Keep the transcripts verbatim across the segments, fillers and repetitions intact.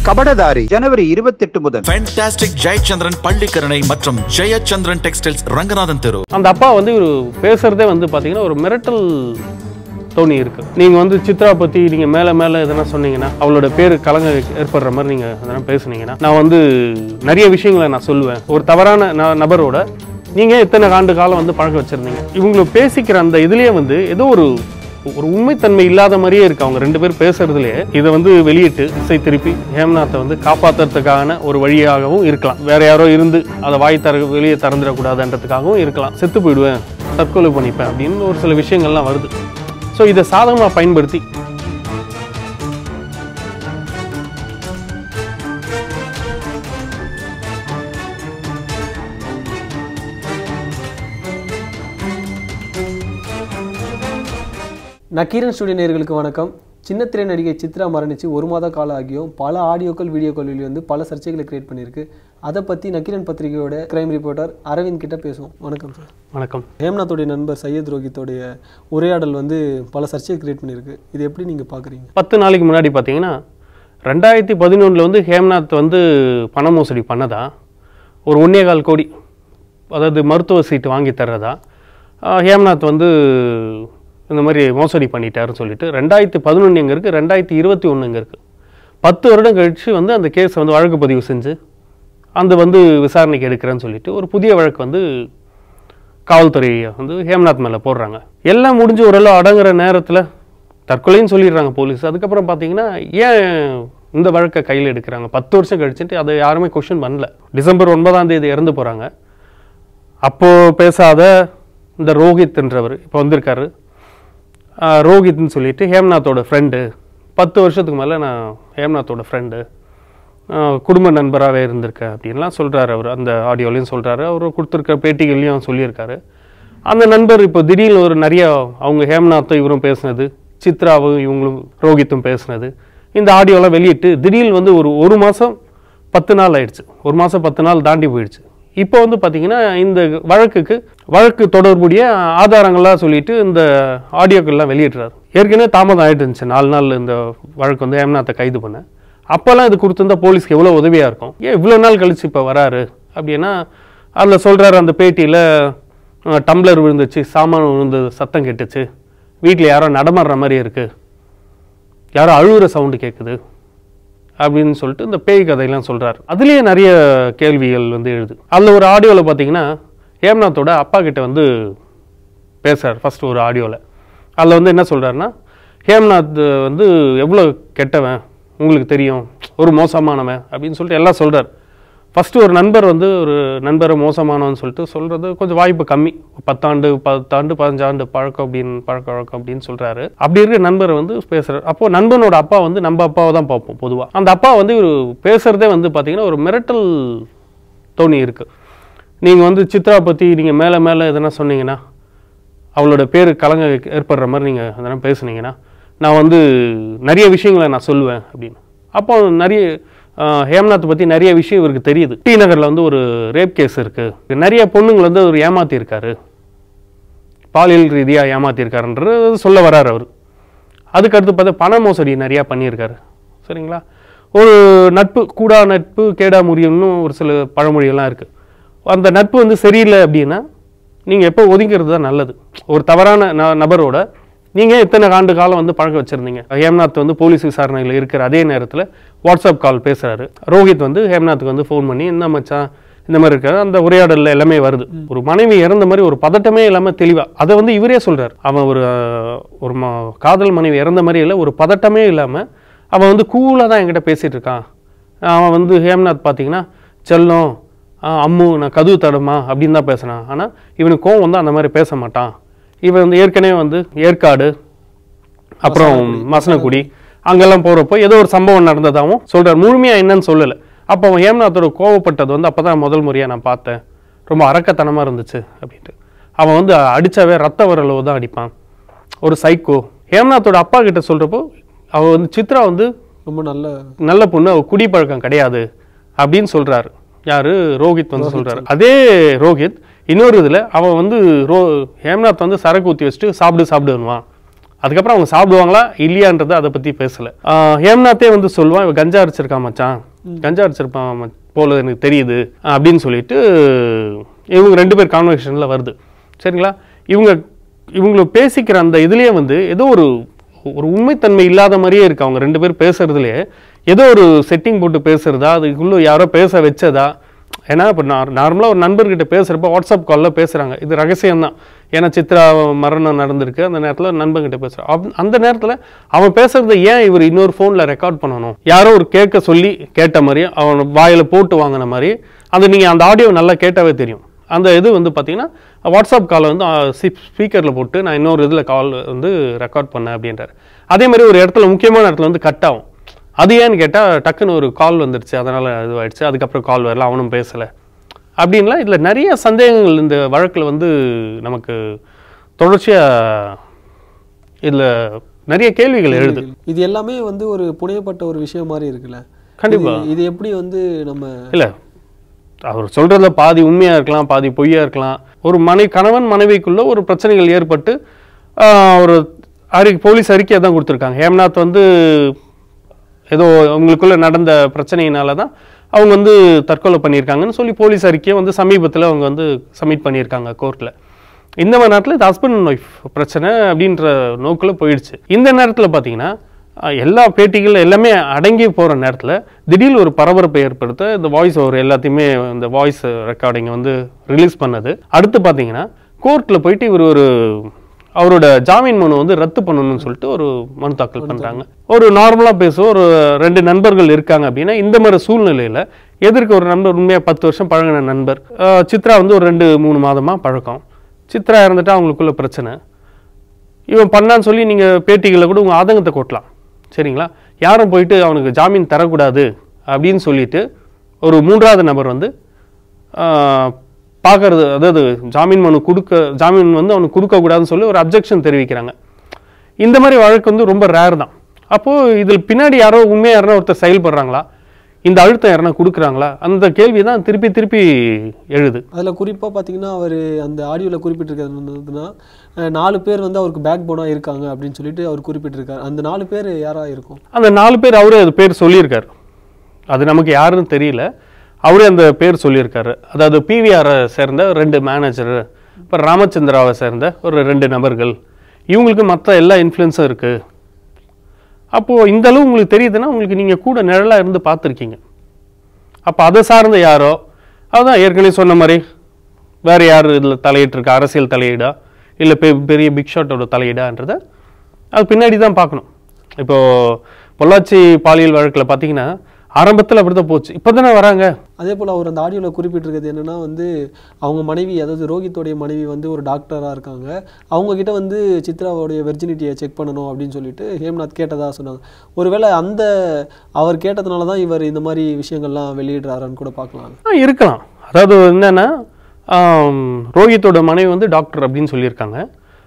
கபடதாரி ஜனவரி இருபத்தி எட்டு முதல் ஃபேண்டாஸ்டிக் ஜெயச்சந்திரன் பள்ளிக்கரணை மற்றும் ஜெயச்சந்திரன் டெக்ஸ்டைல்ஸ் ரங்கநாதன் தெரு. அந்த அப்பா வந்து ஒரு பேசுறதே வந்து பாத்தீங்கன்னா ஒரு மிரட்டல் தோணி இருக்கு. நீங்க வந்து சித்ரா பத்தி நீங்க மேல மேல எதனா சொன்னீங்கன்னா அவளோட பேரு கலங்க ஏற்படுற மாதிரி நீங்க எதனா பேசுனீங்கன்னா நான் வந்து நிறைய விஷயங்களை நான் சொல்லுவேன். ஒரு தவறான நபரோட நீங்க எத்தனை ஆண்டு காலம் வந்து பழக்க வச்சிருந்தீங்க. இவங்களை பேசிக்கிற அந்த இதுலயே வந்து ஏதோ ஒரு ஒரு உண்மைத்தன்மை இல்லாத மாதிரியே இருக்கு அவங்க ரெண்டு பேரும் பேசுறதுலேயே. இதை வந்து வெளியிட்டு இசை திருப்பி ஹேம்நாத்தை வந்து காப்பாற்றுறதுக்கான ஒரு வழியாகவும் இருக்கலாம். வேற யாரோ இருந்து அதை வாய் தர வெளியே திறந்துடக்கூடாதுன்றதுக்காகவும் இருக்கலாம். செத்து போயிடுவேன், தற்கொலை பண்ணிப்பேன் அப்படின்னு ஒரு சில விஷயங்கள்லாம் வருது. ஸோ இதை சாதகமாக பயன்படுத்தி நக்கீரன் ஸ்டுடியோ நேயர்களுக்கு வணக்கம். சின்னத்திரை நடிகை சித்ரா மரணிச்சு ஒரு மாத காலம் ஆகியும் பல ஆடியோக்கள் வீடியோக்கள் வந்து பல சர்ச்சைகளை கிரியேட் பண்ணியிருக்கு. அதை பற்றி நக்கீரன் பத்திரிகையோட கிரைம் ரிப்போர்ட்டர் அரவிந்த் கிட்ட பேசுவோம். வணக்கம் சார். வணக்கம். ஹேம்நாத்துடைய நண்பர் சையத் ரோஹித்தோடைய உரையாடல் வந்து பல சர்ச்சையை கிரியேட் பண்ணியிருக்கு. இது எப்படி நீங்கள் பார்க்குறீங்க? பத்து நாளைக்கு முன்னாடி பார்த்தீங்கன்னா ரெண்டாயிரத்தி பதினொன்றில் வந்து ஹேம்நாத் வந்து பண மோசடி பண்ணதா, ஒரு ஒன்னே கால் கோடி அதாவது மருத்துவ சீட்டு வாங்கி தர்றதா ஹேம்நாத் வந்து இந்த மாதிரி மோசடி பண்ணிட்டாருன்னு சொல்லிட்டு ரெண்டாயிரத்தி பதினொன்று எங்கே இருக்குது, ரெண்டாயிரத்தி இருபத்தி ஒன்று எங்கே இருக்குது, பத்து வருடம் கழித்து வந்து அந்த கேஸை வந்து வழக்கு பதிவு செஞ்சு அந்த வந்து விசாரணைக்கு எடுக்கிறேன்னு சொல்லிட்டு ஒரு புதிய வழக்கு வந்து காவல்துறையை வந்து ஹேம்நாத் மேலே போடுறாங்க. எல்லாம் முடிஞ்சு ஓரளவு அடங்குற நேரத்தில் தற்கொலைன்னு சொல்லிடுறாங்க போலீஸ். அதுக்கப்புறம் பார்த்தீங்கன்னா ஏன் இந்த வழக்கை கையில் எடுக்கிறாங்க? பத்து வருஷம் கழிச்சுட்டு அதை யாருமே கொஸ்டின் பண்ணல. டிசம்பர் ஒன்பதாம் தேதி இறந்து போகிறாங்க. அப்போது பேசாத இந்த ரோஹித்ன்றவர் இப்போ வந்திருக்காரு. ரோஹித்னு சொல்லிட்டு ஹேம்நாத்தோட ஃப்ரெண்டு, பத்து வருஷத்துக்கு மேலே நான் ஹேம்நாத்தோட ஃப்ரெண்டு, குடும்ப நண்பராகவே இருந்திருக்கேன் அப்படின்லாம் சொல்கிறாரு. அவர் அந்த ஆடியோலையும் சொல்கிறாரு, அவர் கொடுத்துருக்க பேட்டிகள்லையும் சொல்லியிருக்காரு. அந்த நண்பர் இப்போ திடீர்னு ஒரு நிறைய அவங்க ஹேம்நாத்தும் இவரும் பேசுனது, சித்ராவும் இவங்களும் ரோஹித்தும் பேசுனது, இந்த ஆடியோலாம் வெளியிட்டு திடீர்னு வந்து ஒரு ஒரு மாதம் பத்து நாள் ஆயிடுச்சு. ஒரு மாதம் பத்து நாள் தாண்டி போயிடுச்சு. இப்போ வந்து பார்த்தீங்கன்னா இந்த வழக்குக்கு வழக்கு தொடர்புடைய ஆதாரங்கள்லாம் சொல்லிட்டு இந்த ஆடியோக்கள்லாம் வெளியிடுறாரு. ஏற்கனவே தாமதம் ஆகிட்டு இருந்துச்சு நாலு நாள் இந்த வழக்கு வந்து ஹேம்நாத்தை கைது பண்ண. அப்போல்லாம் இது கொடுத்துருந்தா போலீஸ்க்கு எவ்வளோ உதவியாக இருக்கும். ஏன் இவ்வளோ நாள் கழிச்சு இப்போ வராரு அப்படின்னா அதில் சொல்கிறாரு, அந்த பேட்டியில் டம்ளர் விழுந்துச்சு, சாமான் விழுந்து சத்தம் கேட்டுச்சு, வீட்டில் யாரோ நடமாடுற மாதிரி இருக்குது, யாரோ அழுகுற சவுண்டு கேட்குது அப்படின்னு சொல்லிட்டு இந்த பேய் கதையெல்லாம் சொல்கிறார். அதுலேயே நிறைய கேள்விகள் வந்து எழுது. அதில் ஒரு ஆடியோவில் பார்த்தீங்கன்னா ஹேம்நாத்தோட அப்பா கிட்ட வந்து பேசுகிறார். ஃபஸ்ட்டு ஒரு ஆடியோவில் அதில் வந்து என்ன சொல்கிறாருன்னா, ஹேம்நாத் வந்து எவ்வளோ கெட்டவன் உங்களுக்கு தெரியும், ஒரு மோசமானவன் அப்படின்னு சொல்லிட்டு எல்லாம் சொல்கிறார். ஃபஸ்ட்டு ஒரு நண்பர் வந்து ஒரு நண்பரை மோசமானவன்னு சொல்லிட்டு சொல்கிறது கொஞ்சம் வாய்ப்பு கம்மி. பத்தாண்டு பத்தாண்டு பதினஞ்சாண்டு பழக்கம் அப்படின்னு பழக்க வழக்கம் அப்படின்னு சொல்கிறாரு. அப்படி இருக்கிற நண்பரை வந்து பேசுகிறார். அப்போது நண்பனோட அப்பா வந்து நம்ம அப்பாவை தான் பார்ப்போம் பொதுவாக. அந்த அப்பா வந்து ஒரு பேசுகிறதே வந்து பார்த்திங்கன்னா ஒரு மிரட்டல் தோணி இருக்குது. நீங்கள் வந்து சித்ரா பற்றி நீங்கள் மேலே மேலே எதனா சொன்னீங்கன்னா அவளோட பேரு கலங்க ஏற்படுற மாதிரி நீங்கள் எதனா பேசுனீங்கன்னா நான் வந்து நிறைய விஷயங்களை நான் சொல்லுவேன் அப்படின்னு. அப்போ நிறைய ஹேம்நாத் பற்றி நிறைய விஷயம் இவருக்கு தெரியுது. டி நகரில் வந்து ஒரு ரேப் கேஸ் இருக்குது, நிறைய பொண்ணுங்களை வந்து அவர் ஏமாற்றிருக்காரு, பாலியல் ரீதியாக ஏமாற்றிருக்காருன்றது சொல்ல வர்றார் அவர். அதுக்கடுத்து பார்த்தா பண மோசடி நிறையா பண்ணியிருக்காரு. சரிங்களா? ஒரு நட்பு கூடா நட்பு கேடா முறியும்னு ஒரு சில பழமொழிகள்லாம் இருக்குது. அந்த நட்பு வந்து சரியில்லை அப்படின்னா நீங்கள் எப்போ ஒதுங்கிறது தான் நல்லது. ஒரு தவறான ந நபரோட நீங்கள் எத்தனை ஆண்டு காலம் வந்து பழக்க வச்சுருந்தீங்க. ஹேம்நாத் வந்து போலீஸ் விசாரணையில் இருக்கிற அதே நேரத்தில் வாட்ஸ்அப் கால் பேசுகிறாரு. ரோஹித் வந்து ஹேம்நாத்துக்கு வந்து ஃபோன் பண்ணி என்ன மச்சான் இந்த மாதிரி இருக்காரு, அந்த உரையாடலில் எல்லாமே வருது. ஒரு மனைவி இறந்த மாதிரி ஒரு பதட்டமே இல்லாமல் தெளிவாக அதை வந்து இவரே சொல்கிறார். அவன் ஒரு ஒரு காதல் மனைவி இறந்த மாதிரி இல்லை, ஒரு பதட்டமே இல்லாமல் அவன் வந்து கூலாக தான் என்கிட்ட பேசிகிட்டு இருக்கான். அவன் வந்து ஹேம்நாத் பார்த்தீங்கன்னா செல்லம் அம்மு நான் கதவு தடுமா அப்படின்னு தான் பேசுனான். ஆனால் இவனுக்கு கோவம் வந்து அந்த மாதிரி பேச மாட்டான். இவன் வந்து ஏற்கனவே வந்து ஏற்காடு அப்புறம் மசனக்குடி அங்கெல்லாம் போகிறப்போ ஏதோ ஒரு சம்பவம் நடந்ததாகவும் சொல்கிறார். முழுமையாக என்னன்னு சொல்லலை. அப்போ அவன் ஹேம்நாத்தோட கோவப்பட்டது வந்து அப்போ தான் முதல் முறையாக நான் பார்த்தேன், ரொம்ப அரக்கத்தனமாக இருந்துச்சு அப்படின்ட்டு. அவன் வந்து அடித்தாவே ரத்த வரலோ தான் அடிப்பான், ஒரு சைக்கோ. ஹேம்நாத்தோட அப்பா கிட்ட சொல்கிறப்போ அவள் வந்து சித்ரா வந்து ரொம்ப நல்ல நல்ல பொண்ணு, அவள் குடிப்பழக்கம் கிடையாது அப்படின்னு சொல்கிறாரு. யார்? ரோஹித் வந்து சொல்கிறாரு. அதே ரோஹித் இன்னொரு இதில் அவன் வந்து ரோ ஹேம்நாத் வந்து சரக்கு ஊற்றி வச்சுட்டு சாப்பிடு சாப்பிடுவான், அதுக்கப்புறம் அவங்க சாப்பிடுவாங்களா இல்லையான்றது அதை பற்றி பேசலை. ஹேம்நாத்தே வந்து சொல்லுவான், இவன் கஞ்சா அரைச்சிருக்கான் மச்சான், கஞ்சா அரைச்சிருப்பான் போல எனக்கு தெரியுது அப்படின்னு சொல்லிட்டு இவங்க ரெண்டு பேர் கான்வர்சேஷனில் வருது. சரிங்களா? இவங்க இவங்களை பேசிக்கிற அந்த இதுலேயே வந்து ஏதோ ஒரு ஒரு உண்மைத்தன்மை இல்லாத மாதிரியே இருக்கு. அவங்க ரெண்டு பேர் பேசுறதுலேயே ஏதோ ஒரு செட்டிங் போட்டு பேசுறதா, அதுக்குள்ளே யாரோ பேச வச்சதா. ஏன்னா இப்போ நார் நார்மலாக ஒரு நண்பர்கிட்ட பேசுகிறப்ப வாட்ஸ்அப் காலில் பேசுகிறாங்க, இது ரகசியம்தான். ஏன்னா சித்ரா மரணம் நடந்திருக்கு, அந்த நேரத்தில் நண்பர்கிட்ட பேசுகிறான். அப் அந்த நேரத்தில் அவன் பேசுகிறத ஏன் இவர் இன்னொரு ஃபோனில் ரெக்கார்ட் பண்ணணும்? யாரோ ஒரு கேட்க சொல்லி கேட்ட மாதிரி, அவன் வாயில் போட்டு வாங்கின மாதிரி, அது நீங்கள் அந்த ஆடியோ நல்லா கேட்டாவே தெரியும். அந்த இது வந்து பார்த்தீங்கன்னா வாட்ஸ்அப் காலை வந்து ஸ்பீக்கரில் போட்டு நான் இன்னொரு இதில் கால் வந்து ரெக்கார்ட் பண்ணேன் அப்படின்றார். அதே மாதிரி ஒரு இடத்துல முக்கியமான இடத்துல வந்து கட் ஆகும். அது ஏன்னு கேட்டால் டக்குன்னு ஒரு கால் வந்துடுச்சு, அதனால் இதுவாகிடுச்சு, அதுக்கப்புறம் கால் வரல, அவனும் பேசலை அப்படின்லாம். இதில் நிறைய சந்தேகங்கள் இந்த வழக்கில் வந்து நமக்கு தொடர்ச்சியாக இதில் நிறைய கேள்விகள் எழுது. இது எல்லாமே வந்து ஒரு புனையப்பட்ட ஒரு விஷயம் மாதிரி இருக்குல்ல? கண்டிப்பாக. இது எப்படி வந்து நம்ம இல்லை, அவர் சொல்கிறதுல பாதி உண்மையாக இருக்கலாம், பாதி பொய்யா இருக்கலாம். ஒரு மனை கணவன் மனைவிக்குள்ளே ஒரு பிரச்சனைகள் ஏற்பட்டு ஒரு அறி போலீஸ் அறிக்கையை தான் கொடுத்துருக்காங்க. ஹேம்நாத் வந்து ஏதோ அவங்களுக்குள்ளே நடந்த பிரச்சனையினால தான் அவங்க வந்து தற்கொலை பண்ணியிருக்காங்கன்னு சொல்லி போலீஸ் அறிக்கையை வந்து சமீபத்தில் அவங்க வந்து சப்மிட் பண்ணியிருக்காங்க கோர்ட்டில். இந்த மாதிரி நேரத்தில் இது ஹஸ்பண்ட் அண்ட் ஒய்ஃப் பிரச்சனை அப்படின்ற நோக்கில் போயிடுச்சு. இந்த நேரத்தில் பார்த்தீங்கன்னா எல்லா பேட்டிகள் எல்லாமே அடங்கி போகிற நேரத்தில் திடீர்னு ஒரு பரபரப்பை ஏற்படுத்த இந்த வாய்ஸ் ஓவர் எல்லாத்தையுமே இந்த வாய்ஸ் ரெக்கார்டிங்கை வந்து ரிலீஸ் பண்ணது. அடுத்து பார்த்தீங்கன்னா கோர்ட்டில் போயிட்டு இவர் ஒரு அவரோட ஜாமீன் மனு வந்து ரத்து பண்ணணும்னு சொல்லிட்டு ஒரு மனு தாக்கல் பண்ணுறாங்க. ஒரு நார்மலாக பேசுவோம், ஒரு ரெண்டு நண்பர்கள் இருக்காங்க அப்படின்னா இந்த மாதிரி சூழ்நிலையில் எதிர்க்க ஒரு நண்பர் உண்மையாக பத்து வருஷம் பழகின நண்பர், சித்ரா வந்து ஒரு ரெண்டு மூணு மாதமாக பழக்கம், சித்ரா இறந்துட்டா அவங்களுக்குள்ள பிரச்சனை, இவன் பண்ணான்னு சொல்லி நீங்கள் பேட்டிகளில் கூட உங்கள் ஆதங்கத்தை கொட்டலாம். சரிங்களா? யாரும் போயிட்டு அவனுக்கு ஜாமீன் தரக்கூடாது அப்படின்னு சொல்லிட்டு ஒரு மூன்றாவது நபர் வந்து பார்க்கறது, அதாவது ஜாமீன் மனு கொடுக்க ஜாமீன் வந்து அவனுக்கு கொடுக்கக்கூடாதுன்னு சொல்லி ஒரு அப்ஜெக்ஷன் தெரிவிக்கிறாங்க. இந்த மாதிரி வழக்கு வந்து ரொம்ப ரேர் தான். அப்போது இதில் பின்னாடி யாரோ உண்மையாக யாரோ ஒருத்தர் செயல்படுறாங்களா, இந்த அழுத்தம் யாரா கொடுக்குறாங்களா, அந்த கேள்வி தான் திருப்பி திருப்பி எழுது. அதில் குறிப்பாக பார்த்தீங்கன்னா அவர் அந்த ஆடியோவில் குறிப்பிட்டிருக்கிறதுனா நாலு பேர் வந்து அவருக்கு பேக் போனாக இருக்காங்க அப்படின்னு சொல்லிட்டு அவர் குறிப்பிட்டிருக்காரு. அந்த நாலு பேர் யாராக இருக்கும்? அந்த நாலு பேர் அவரே அது பேர் சொல்லியிருக்காரு. அது நமக்கு யாருன்னு தெரியல, அவரே அந்த பேர் சொல்லியிருக்காரு. அதாவது பிவிஆரை சேர்ந்த ரெண்டு மேனேஜர், இப்போ ராமச்சந்திராவை சேர்ந்த ஒரு ரெண்டு நபர்கள், இவங்களுக்கு மற்ற எல்லா இன்ஃப்ளூயன்ஸும் இருக்குது. அப்போது இந்த அளவு உங்களுக்கு தெரியுதுன்னா உங்களுக்கு நீங்கள் கூட நிழலாக இருந்து பார்த்துருக்கீங்க. அப்போ அதை சார்ந்த யாரோ, அதுதான் ஏற்கனவே சொன்ன மாதிரி வேறு யார் இதில் தலையிட்டிருக்கா, அரசியல் தலையீடா இல்லை பெ பெரிய பிக் ஷாட்டோட தலையீடான்றதை அது பின்னாடி தான் பார்க்கணும். இப்போது பொள்ளாச்சி பாலியல் வழக்கில் பார்த்தீங்கன்னா ஆரம்பத்தில் அப்படி தான் போச்சு, இப்போ தானே வராங்க. அதே போல் அவர் அந்த ஆடியோவில் குறிப்பிட்டிருக்கிறது என்னென்னா வந்து அவங்க மனைவி, அதாவது ரோஹித்தோடைய மனைவி வந்து ஒரு டாக்டராக இருக்காங்க, அவங்கக்கிட்ட வந்து சித்ராவோடைய வெர்ஜினிட்டியை செக் பண்ணணும் அப்படின்னு சொல்லிட்டு ஹேம்நாத் கேட்டதாக சொன்னாங்க. ஒருவேளை அந்த அவர் கேட்டதுனால தான் இவர் இந்த மாதிரி விஷயங்கள்லாம் வெளியிடுறாருன்னு கூட பார்க்கலாம். இருக்கலாம். அதாவது என்னென்னா ரோஹித்தோட மனைவி வந்து டாக்டர் அப்படின்னு சொல்லியிருக்காங்க.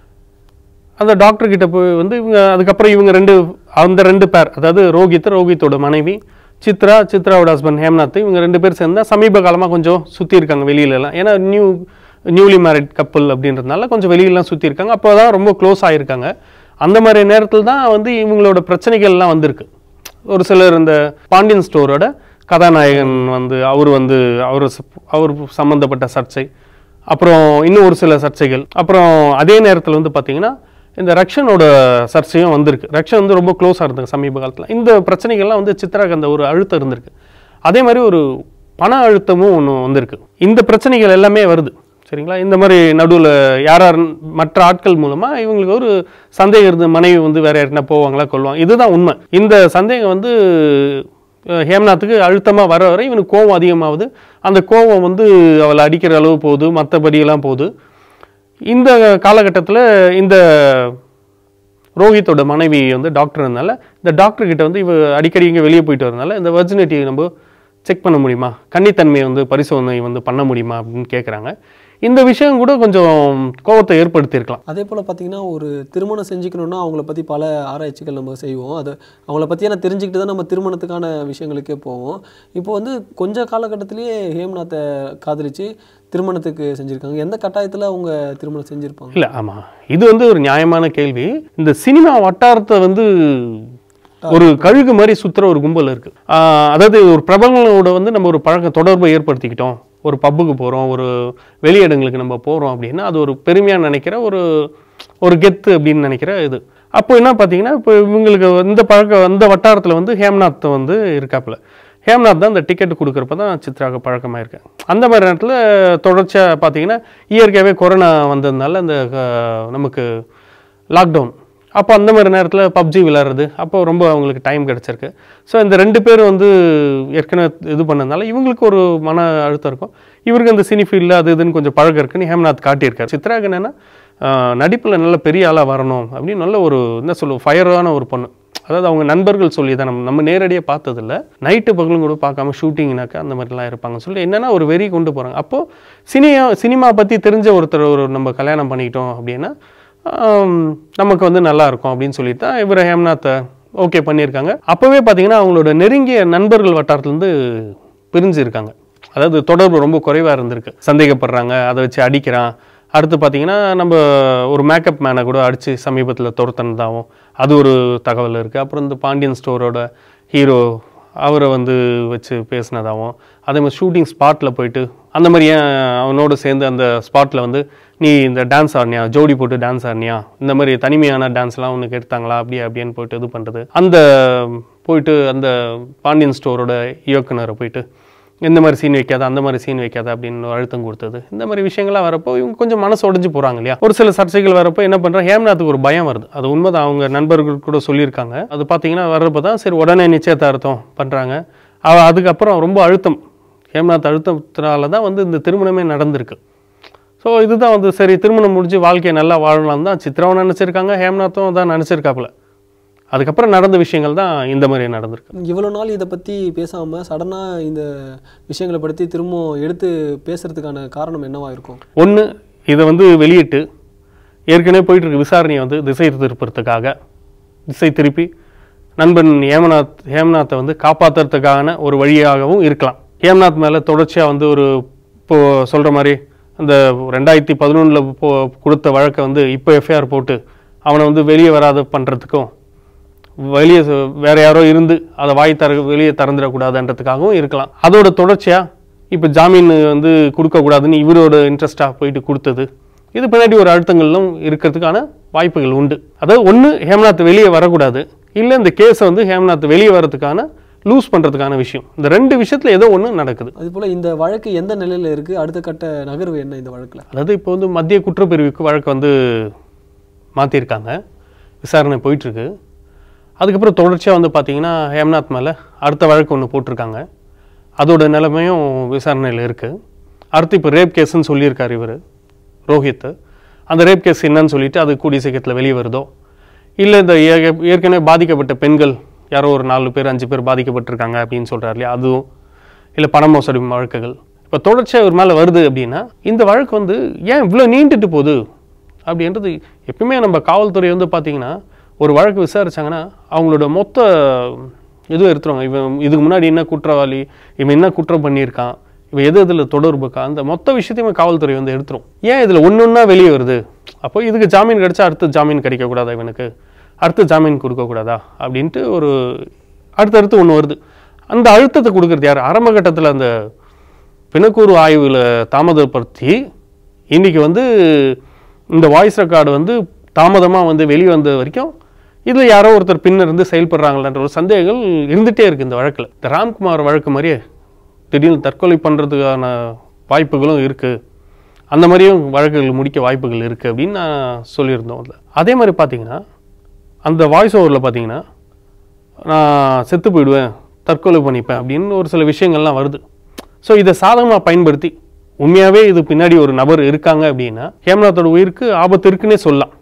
அந்த டாக்டர்கிட்ட போய் வந்து இவங்க அதுக்கப்புறம் இவங்க ரெண்டு அந்த ரெண்டு பேர், அதாவது ரோஹித், ரோஹித்தோட மனைவி, சித்ரா, சித்ராவோட ஹஸ்பண்ட் ஹேம்நாத், இவங்க ரெண்டு பேர் சேர்ந்தால் சமீப காலமாக கொஞ்சம் சுற்றி இருக்காங்க வெளியிலலாம். ஏன்னா நியூ நியூலி மேரிட் கப்பல் அப்படின்றதுனால கொஞ்சம் வெளியிலலாம் சுற்றி இருக்காங்க. அப்போ தான் ரொம்ப க்ளோஸ் ஆகியிருக்காங்க. அந்த மாதிரி நேரத்தில் தான் வந்து இவங்களோட பிரச்சனைகள்லாம் வந்திருக்கு. ஒரு சிலர் இந்த பாண்டியன் ஸ்டோரோட கதாநாயகன் வந்து அவர் வந்து அவர் அவர் சம்மந்தப்பட்ட சர்ச்சை, அப்புறம் இன்னும் ஒரு சில சர்ச்சைகள், அப்புறம் அதே நேரத்தில் வந்து பார்த்திங்கன்னா இந்த ரக்ஷனோட சர்ச்சையும் வந்திருக்கு. ரக்ஷன் வந்து ரொம்ப க்ளோஸாக இருந்தாங்க சமீப காலத்தில். இந்த பிரச்சனைகள்லாம் வந்து சித்ராக்கு அந்த ஒரு அழுத்தம் இருந்திருக்கு. அதே மாதிரி ஒரு பண அழுத்தமும் ஒன்று வந்திருக்கு. இந்த பிரச்சனைகள் எல்லாமே வருது. சரிங்களா? இந்த மாதிரி நடுவில் யார் யார் மற்ற ஆட்கள் மூலமாக இவங்களுக்கு ஒரு சந்தேகம் இருந்து மனைவி வந்து வேறு யாருன்னா போவாங்களா கொள்வாங்க, இதுதான் உண்மை. இந்த சந்தேகம் வந்து ஹேம்நாத்துக்கு அழுத்தமாக வர வர இவனுக்கு கோவம் அதிகமாகுது. அந்த கோவம் வந்து அவளை அடிக்கிற அளவு போகுது, மற்றபடியெல்லாம் போகுது. இந்த காலகட்டத்தில் இந்த ரோஹித்தோட மனைவி வந்து டாக்டர் இருந்தால இந்த டாக்டர்கிட்ட வந்து இவ அடிக்கடி இங்கே வெளியே போயிட்டு வரனால இந்த வெர்ஜினிட்டியை நம்ம செக் பண்ண முடியுமா, கன்னித்தன்மையை வந்து பரிசோதனை வந்து பண்ண முடியுமா அப்படின்னு கேட்குறாங்க. இந்த விஷயம் கூட கொஞ்சம் கோபத்தை ஏற்படுத்தியிருக்கலாம். அதே போல் பார்த்தீங்கன்னா ஒரு திருமணம் செஞ்சுக்கணுன்னா அவங்கள பற்றி பல ஆராய்ச்சிகள் நம்ம செய்வோம். அது அவங்கள பற்றி நான் தெரிஞ்சுக்கிட்டு தான் நம்ம திருமணத்துக்கான விஷயங்களுக்கே போவோம். இப்போ வந்து கொஞ்சம் காலகட்டத்திலேயே ஹேம்நாத்தை காதலிச்சு திருமணத்துக்கு செஞ்சுருக்காங்க. எந்த கட்டாயத்தில் அவங்க திருமணம் செஞ்சுருப்பாங்க? இல்லை, ஆமாம், இது வந்து ஒரு நியாயமான கேள்வி. இந்த சினிமா வட்டாரத்தை வந்து ஒரு கழுகு மாதிரி சுற்றுற ஒரு கும்பல் இருக்குது. அதாவது ஒரு பிரபலங்களோட வந்து நம்ம ஒரு பழக்க தொடர்பை ஏற்படுத்திக்கிட்டோம், ஒரு பப்புக்கு போகிறோம், ஒரு வெளியிடங்களுக்கு நம்ம போகிறோம் அப்படின்னா அது ஒரு பெருமையாக நினைக்கிற ஒரு ஒரு கெத்து அப்படின்னு நினைக்கிற இது. அப்போ என்ன பார்த்தீங்கன்னா, இப்போ இவங்களுக்கு இந்த பழக்க இந்த வட்டாரத்தில் வந்து ஹேம்நாத் வந்து இருக்காப்புல. ஹேம்நாத் தான் இந்த டிக்கெட் கொடுக்குறப்ப தான் சித்ராவுக்கு பழக்கமாக இருக்கு. அந்த மாதிரி நேரத்தில் தொடர்ச்சியாக பார்த்தீங்கன்னா இயற்கையாகவே கொரோனா வந்ததுனால அந்த நமக்கு லாக்டவுன், அப்போ அந்த மாதிரி நேரத்தில் பப்ஜி விளையாடுறது, அப்போ ரொம்ப அவங்களுக்கு டைம் கிடச்சிருக்கு. ஸோ இந்த ரெண்டு பேரும் வந்து ஏற்கனவே இது பண்ணதுனால இவங்களுக்கு ஒரு மன அழுத்தம் இருக்கும். இவருக்கு அந்த சினி ஃபீல்டில் அது இதுன்னு கொஞ்சம் பழக்கம் இருக்குன்னு ஹேம்நாத் காட்டியிருக்காரு. சித்ராவுக்கு என்னென்னா நடிப்பில் நல்ல பெரிய ஆளாக வரணும் அப்படின்னு நல்ல ஒரு என்ன சொல்லுவோம் ஃபயரான ஒரு பொண்ணு. அதாவது அவங்க நண்பர்கள் சொல்லி தான் நம்ம நம்ம நேரடியாக பார்த்ததில்ல, நைட்டு பகலும் கூட பார்க்காம ஷூட்டிங்னாக்கா அந்த மாதிரிலாம் இருப்பாங்கன்னு சொல்லி என்னென்னா ஒரு வெறி கொண்டு போகிறாங்க. அப்போது சினிமா சினிமா பற்றி தெரிஞ்ச ஒருத்தர் ஒரு நம்ம கல்யாணம் பண்ணிக்கிட்டோம் அப்படின்னா நமக்கு வந்து நல்லா இருக்கும் அப்படின்னு சொல்லிட்டு தான் இவர் ஹேம்நாத்தை ஓகே பண்ணியிருக்காங்க. அப்போவே பார்த்தீங்கன்னா அவங்களோட நெருங்கிய நண்பர்கள் வட்டாரத்துலேருந்து பிரிஞ்சிருக்காங்க. அதாவது தொடர்பு ரொம்ப குறைவாக இருந்திருக்கு. சந்தேகப்படுறாங்க, அதை வச்சு அடிக்கிறான். அடுத்து பார்த்தீங்கன்னா நம்ம ஒரு மேக்கப் மேனை கூட அடித்து சமீபத்தில் துரத்துனதாகவும் அது ஒரு தகவல் இருக்குது. அப்புறம் இந்த பாண்டியன் ஸ்டோரோட ஹீரோ அவரை வந்து வச்சு பேசினதாகவும், அதே மாதிரி ஷூட்டிங் ஸ்பாட்டில் போயிட்டு அந்த மாதிரி ஏன் அவனோட சேர்ந்து அந்த ஸ்பாட்டில் வந்து நீ இந்த டான்ஸ் ஆடினியா, ஜோடி போட்டு டான்ஸ் ஆடினியா, இந்த மாதிரி தனிமையான டான்ஸ்லாம் உனக்கு எடுத்தாங்களா அப்படியே அப்படின்னு போயிட்டு இது பண்ணுறது. அந்த போயிட்டு அந்த பாண்டியன் ஸ்டோரோட இயக்குனரை போயிட்டு இந்த மாதிரி சீன் வைக்காத, அந்த மாதிரி சீன் வைக்காத அப்படின்னு அழுத்தம் கொடுத்தது. இந்த மாதிரி விஷயங்கள்லாம் வரப்போ இவங்க கொஞ்சம் மனசு உடஞ்சி போகிறாங்க இல்லையா. ஒரு சில சர்ச்சைகள் வரப்போ என்ன பண்ணுறோம், ஹேம்நாத்துக்கு ஒரு பயம் வருது. அது உண்மைதான், அவங்க நண்பர்கள் கூட சொல்லியிருக்காங்க. அது பார்த்தீங்கன்னா வர்றப்போ தான் சரி உடனே நிச்சயதார்த்தம் பண்ணுறாங்க. அதுக்கப்புறம் ரொம்ப அழுத்தம், ஹேம்நாத் அழுத்தத்தினால தான் வந்து இந்த திருமணமே நடந்திருக்கு. ஸோ இதுதான் வந்து சரி திருமணம் முடிஞ்சு வாழ்க்கையை நல்லா வாழலாம் தான் சித்ராவும் நினச்சிருக்காங்க, ஹேம்நாத்தும் தான் நினச்சிருக்காப்புல. அதுக்கப்புறம் நடந்த விஷயங்கள் தான் இந்த மாதிரி நடந்திருக்கு. இவ்வளோ நாள் இதை பற்றி பேசாமல் சடனாக இந்த விஷயங்களை பற்றி திரும்ப எடுத்து பேசுகிறதுக்கான காரணம் என்னவாக இருக்கும்? ஒன்று, இதை வந்து வெளியிட்டு ஏற்கனவே போயிட்டுருக்கு விசாரணையை வந்து திசை திருப்பறதுக்காக, திசை திருப்பி நண்பன் ஹேமநாத் ஹேம்நாத்தை வந்து காப்பாற்றுறதுக்கான ஒரு வழியாகவும் இருக்கலாம். ஹேம்நாத் மேலே தொடர்ச்சியாக வந்து ஒரு இப்போது சொல்கிற மாதிரி அந்த ரெண்டாயிரத்தி பதினொன்றில் போ கொடுத்த வழக்கை வந்து இப்போ எஃப்ஐஆர் போட்டு அவனை வந்து வெளியே வராத பண்ணுறதுக்கும், வெளியே வேற யாரோ இருந்து அதை வாய் தர வெளியே திறந்துடக்கூடாதுன்றதுக்காகவும் இருக்கலாம். அதோட தொடர்ச்சியாக இப்போ ஜாமீன் வந்து கொடுக்கக்கூடாதுன்னு இவரோட இன்ட்ரெஸ்டாக போயிட்டு கொடுத்தது, இது பின்னாடி ஒரு அழுத்தங்களும் இருக்கிறதுக்கான வாய்ப்புகள் உண்டு. அதாவது ஒன்று ஹேம்நாத் வெளியே வரக்கூடாது, இல்லை இந்த கேஸை வந்து ஹேம்நாத் வெளியே வரதுக்கான லூஸ் பண்ணுறதுக்கான விஷயம். இந்த ரெண்டு விஷயத்தில் ஏதோ ஒன்று நடக்குது. அதுபோல் இந்த வழக்கு எந்த நிலையில் இருக்குது, அடுத்த கட்ட நகர்வு என்ன இந்த வழக்கில்? அதாவது இப்போ வந்து மத்திய குற்றப்பிரிவுக்கு வழக்கு வந்து மாற்றிருக்காங்க, விசாரணை போயிட்டுருக்கு. அதுக்கப்புறம் தொடர்ச்சியாக வந்து பார்த்திங்கன்னா ஹேம்நாத் மேலே அடுத்த வழக்கு ஒன்று போட்டிருக்காங்க, அதோட நிலைமையும் விசாரணையில் இருக்குது. அடுத்து இப்போ ரேப் கேஸுன்னு சொல்லியிருக்கார் இவர் ரோஹித். அந்த ரேப் கேஸ் என்னன்னு சொல்லிட்டு அது கூடிய சீக்கிரத்தில் வெளியே வருதோ, இல்லை இந்த ஏற்கனவே பாதிக்கப்பட்ட பெண்கள் யாரோ ஒரு நாலு பேர் அஞ்சு பேர் பாதிக்கப்பட்டிருக்காங்க அப்படின்னு சொல்கிறார் இல்லையா, அதுவும் இல்லை பண மோசடி வழக்குகள் இப்போ தொடர்ச்சியாக ஒரு மேலே வருது அப்படின்னா இந்த வழக்கு வந்து ஏன் இவ்வளோ நீண்டுட்டு போகுது அப்படின்றது. எப்பவுமே நம்ம காவல்துறை வந்து பார்த்திங்கன்னா ஒரு வழக்கு விசாரிச்சாங்கன்னா அவங்களோட மொத்த இதுவும் எடுத்துருவாங்க. இவன் இதுக்கு முன்னாடி என்ன குற்றவாளி, இவன் என்ன குற்றம் பண்ணியிருக்கான், இவன் எது இதில் தொடர்புக்கா, அந்த மொத்த விஷயத்தையுமே காவல்துறை வந்து எடுத்துரும். ஏன் இதில் ஒன்று ஒன்றா வெளியே வருது, அப்போ இதுக்கு ஜாமீன் கிடைச்சா அடுத்து ஜாமீன் கிடைக்கக்கூடாதா, இவனுக்கு அடுத்து ஜாமீன் கொடுக்கக்கூடாதா அப்படின்ட்டு ஒரு அடுத்தடுத்து ஒன்று வருது. அந்த அழுத்தத்தை கொடுக்குறது யார்? ஆரம்ப கட்டத்தில் அந்த பிணக்கூறு ஆய்வில் தாமதப்படுத்தி இன்றைக்கி வந்து இந்த வாய்ஸ் ரெக்கார்டு வந்து தாமதமாக வந்து வெளியே வந்த வரைக்கும் இதில் யாரோ ஒருத்தர் பின்ன இருந்து செயல்படுறாங்களான்ற ஒரு சந்தேகங்கள் இருந்துகிட்டே இருக்குது இந்த வழக்கில். இந்த ராம்குமார் வழக்கு மாதிரியே திடீர்னு தற்கொலை பண்ணுறதுக்கான வாய்ப்புகளும் இருக்குது, அந்த மாதிரியும் வழக்குகள் முடிக்க வாய்ப்புகள் இருக்குது அப்படின்னு நான் சொல்லியிருந்தோம். அதில் அதே மாதிரி பார்த்தீங்கன்னா அந்த வாய்ஸ் ஓவரில் பார்த்தீங்கன்னா நான் செத்து போயிடுவேன், தற்கொலை பண்ணிப்பேன் அப்படின்னு ஒரு சில விஷயங்கள்லாம் வருது. ஸோ இதை சாதகமாக பயன்படுத்தி உண்மையாகவே இது பின்னாடி ஒரு நபர் இருக்காங்க அப்படின்னா ஹேம்நாத்தோட உயிருக்கு ஆபத்து இருக்குன்னே சொல்லலாம்.